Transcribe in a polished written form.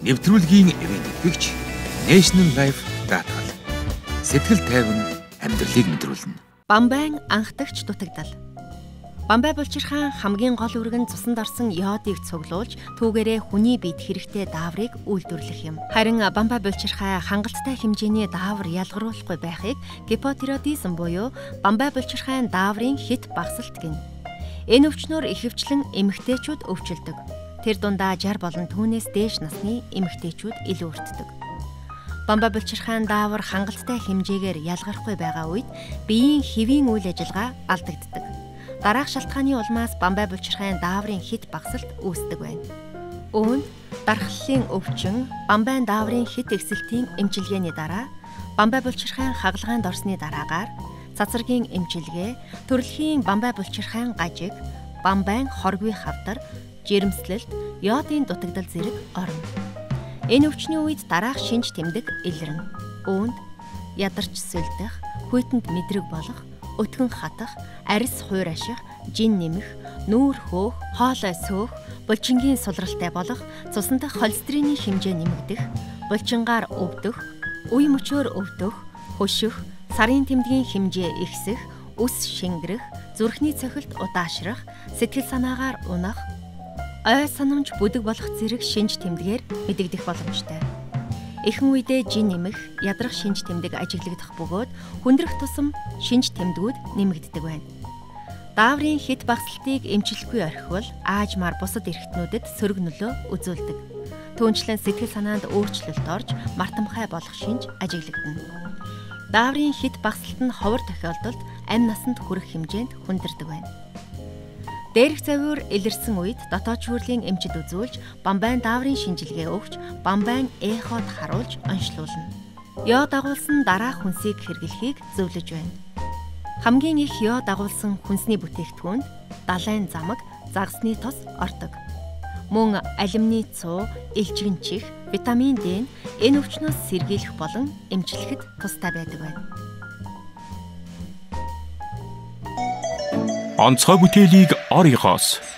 Нэвтрүүлгийн ивент итгэгч National Life даатгал. Сэтгэл тайван амьдралыг мэдрүүлнэ. Бамбайн анхдагч дутагдал. Бамбай булчирхаан хамгийн гол үүрэг нь цусанд орсон йодыг цуглуулж түүгээрээ хүний биед хэрэгтэй дааврыг үйлдвэрлэх юм. Харин бамбай булчирхай хангалттай хэмжээний даавар ялгаруулахгүй байхыг гипотиреодизм буюу бамбай булчирхайн дааврын хит багасалт гэнэ. Энэ өвчнөөр ихэвчлэн эмэгтэйчүүд өвчлөдөг. Тэр дундаа 60 болон түүнээс дээш насны эмэгтэйчүүд илүү өртдөг. Бамбай булчирхайн даавар хангалттай хэмжээгээр ялгархгүй байгаа үед биеийн хэвийн үйл ажиллагаа алдагддаг. Дараах шалтгааны улмаас бамбай булчирхайн дааврын хит багасалт үүсдэг байна. Үүнд дархлалын өвчин, бамбайн дааврын хит эксэлтийн эмчилгээний дараа, бамбай булчирхайн хагалгаанд орсны дараагаар цацрагийн эмчилгээ, төрөлхийн бамбай булчирхайн гажиг, бамбайн хоргүй хавдар, жирэмслэлт, йодын дутагдал зэрэг орно. Энэ өвчний үед дараах шинж тэмдэг илэрнэ. Үүнд ядарч сүлдэх, хүйтэнд мэдрэг болох, өтгөн хатах, арьс хуйр аших, жин нэмэх, нүүр хөөх, хоолой сөөх, булчингийн сулралтай болох, цусан дахь холестерины хэмжээ нэмэгдэх, булчингаар өвдөх, үе мөчөөр өвдөх, хөших, сарын тэмдгийн хэмжээ ихсэх, үс шингэрэх, зүрхний цохилт удаашрах, сэтгэл санаагаар унах, ой санамж бүдэг болох зэрэг шинж тэмдгээр мэдэгдэх боломжтой. Эхэн үедээ жин нэмэх, ядрах шинж тэмдэг ажиглагдах бөгөөд хүндрэх тусам шинж тэмдгүүд нэмэгддэг байна. Дааврын хит багасалтыг эмчлэхгүй орхивол аажмаар бусад эрхтнүүдэд сөрөг нөлөө үзүүлдэг. Түүнчлэн сэтгэл санаанд өөрчлөлт орж мартамхай болох шинж ажиглагдана. Дааврын хит багасалт нь ховор тохиолдолд амь насанд хүрэх хэмжээнд хүндэрдэг байна. Дээрх завиур илэрсэн үед дотоод шүүрлийн эмчид үзүүлж, бамбайн дааврын шинжилгээ өгч, бамбайн эход харуулж онцлуулна. Йод агуулсан дараах хүнсийг хэрэглэхийг зөвлөж байна. Хамгийн их йод агуулсан хүнсний бүтээгдэхүүнд далайн замаг, загасны тос ордог. Мөн алюминий цуу, элчгэн чих, витамин D нь энэ өвчнөөс сэргийлэх болон эмчлэхэд тустай байдаг байна. Онцгой бүтээлийг орёгоос